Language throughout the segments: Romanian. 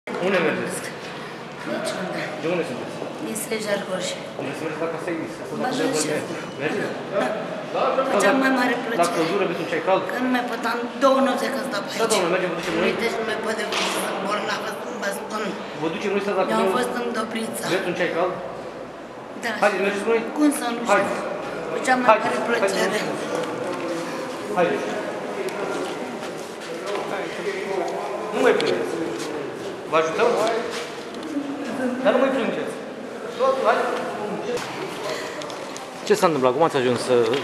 Unde mergeți? Niciunde. De unde sunteți? Din Stejar Gorj. Unde să mergeți la Casa Iris? Bajul șef. Mergeți? Da. Cu cea mai mare La plăcere. căldură, beți un ceai cald? Că nu mai pot, am 2 nopți când stau pe Da, aici. doamne, mergem, vă ducem noi. Uite și nu mai pot de să sunt bolnavă, sunt baston. Vă ducem noi să la Eu am căldură? fost în Dobrița. Beți un ceai cald? Da. Haideți, mergeți noi? Cum să nu știu? Haideți. Cu cea mai mare plăcere. Haideți. Nu mai plângeți. Vă ajutăm? Dar nu mai plângeți. Ce s-a întâmplat? Cum ați ajuns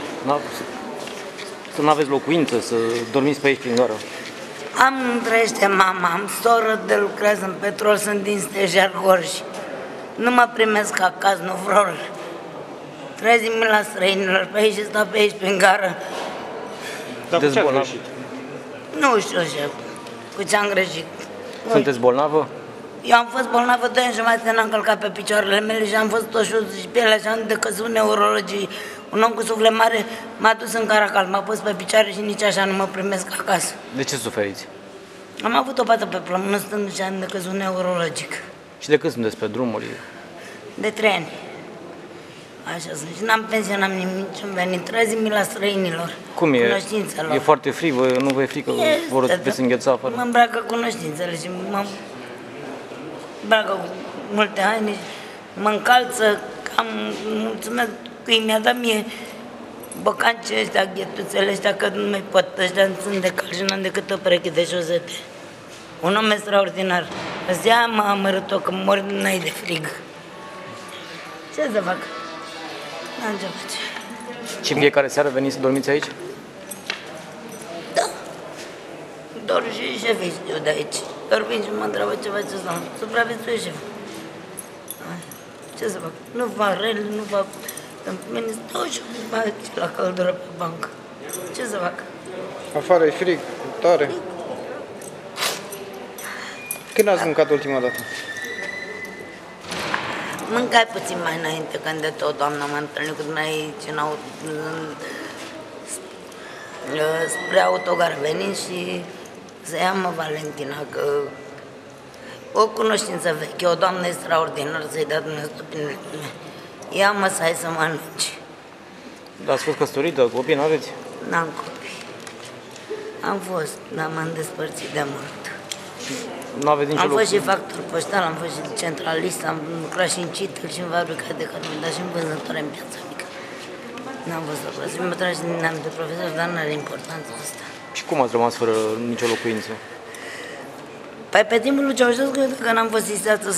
să nu aveți locuință, să dormiți pe aici prin gară? Am trăiește mama, am soră de lucrează în petrol, sunt din Stejar Gorj. Nu mă primesc acasă, nu vreau. Trezim la străinilor pe aici și stau pe aici prin gară. Dar cu ce ați greșit? Nu știu, șef, cu ce am greșit. Sunteți bolnavă? Eu am fost bolnavă 2 ani jumătate, n-am călcat pe picioarele mele și am fost toșut și pielea și am decăzut neurologii. Un om cu suflet mare m-a dus în Caracal, m-a pus pe picioare și nici așa nu mă primesc acasă. De ce suferiți? Am avut o pată pe plămână stând și am decăzut neurologic. Și de când sunteți pe drumuri? De 3 ani. Așa sunt. Și n-am pensie, n-am niciun venit. Trezim la străinilor. Cum e? Cunoștințelor. E foarte frig, nu vă e frică? Veți îngheța afară? Mă îmbracă cunoștințele și mă îmbracă cu multe haine, mă încalță, am mulțumesc că mi-a dat mie băcancii ăștia, ghetuțele ăștia, că nu mai pot, ăștia sunt de cal și n-am decât o pereche de șosete. Un om extraordinar. Îți ia m-a amărât-o că mori n-ai de frig. Ce să fac? N-am ce face. Și în fiecare seară veniți să dormiți aici? Da. Doar și șefii știu de aici. Doar vin și mă întreabă ce face să supraviețuie șeful. Ce să fac? Nu fac rel, nu fac... Mine stau și fac la căldură pe bancă. Ce să fac? Afară e frig, tare. Când ați mâncat ultima dată? Mâncai puțin mai înainte, când de tot, doamna, m-am întâlnit cu noi aici, spre autogar venim și să ia-mă Valentina, că o cunoștință veche, o doamnă extraordinară, să-i dea Dumnezeu bine. Ia-mă să hai să mănânci. Dar ați fost căsătorită, copii, n-aveți? N-am copii. Am fost, dar m-am despărțit de mult. Nu aveți nicio Am fost loc? și factor poștal, am fost și centralist, am lucrat și în CITL și în fabrica de cărni, dar și în vânzătoare în piața mică. N-am fost la clasă, mi-am trage din neam de profesor, dar nu are importanța asta. Și cum ați rămas fără nicio locuință? Păi pe timpul lui Ceaușescu, că n-am fost sisteață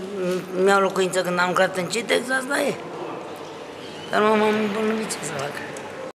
să-mi iau locuință când am lucrat în CITEX, asta e. Dar nu m-am îmbolnăvit, ce să fac.